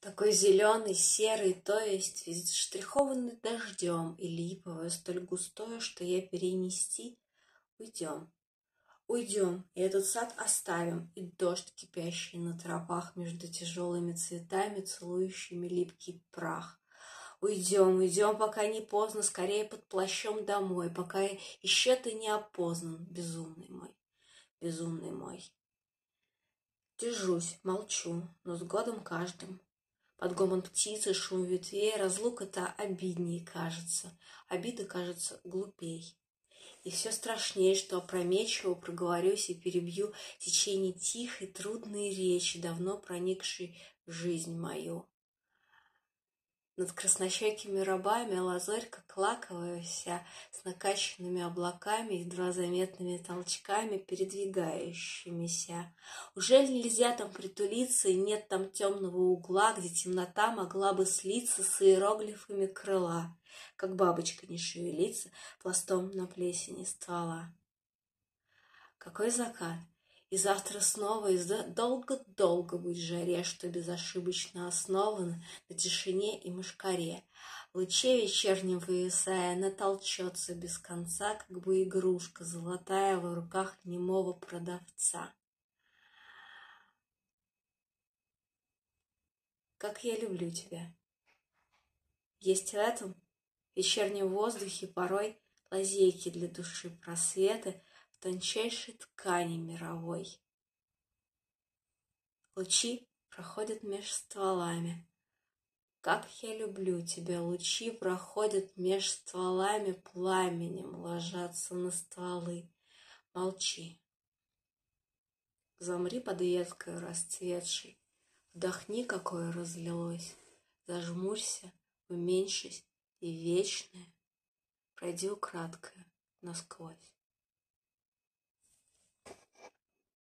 Такой зеленый, серый, то есть весь штрихованный дождем и липовое, столь густое, что я перенести. Уйдем, уйдем, и этот сад оставим, и дождь, кипящий на тропах между тяжелыми цветами, целующими липкий прах. Уйдем, уйдем, пока не поздно, скорее под плащом домой, пока еще ты не опознан, безумный мой, безумный мой. Держусь, молчу, но с годом каждым. Под гомон птицы, шум ветвей, разлука-то обидней кажется, обида кажется глупей. И все страшнее, что опрометчиво проговорюсь и перебью течение тихой, трудной речи, давно проникшей в жизнь мою. Над краснощекими рабами лазарь, как лаковая вся, с накачанными облаками, едва заметными толчками, передвигающимися. Уже нельзя там притулиться, и нет там темного угла, где темнота могла бы слиться с иероглифами крыла, как бабочка не шевелится пластом на плесени ствола. Какой закат! И завтра снова, и долго-долго быть жаре, что безошибочно основано на тишине и мошкаре. В луче вечернем вывисая, она толчется без конца, как бы игрушка золотая в руках немого продавца. Как я люблю тебя! Есть в этом вечернем воздухе порой лазейки для души, просветы в тончайшей ткани мировой. Лучи проходят меж стволами. Как я люблю тебя! Лучи проходят меж стволами, пламенем ложатся на стволы. Молчи. Замри под веткой расцветшей. Вдохни, какое разлилось. Зажмурься, уменьшись, и вечное пройди украдкое насквозь.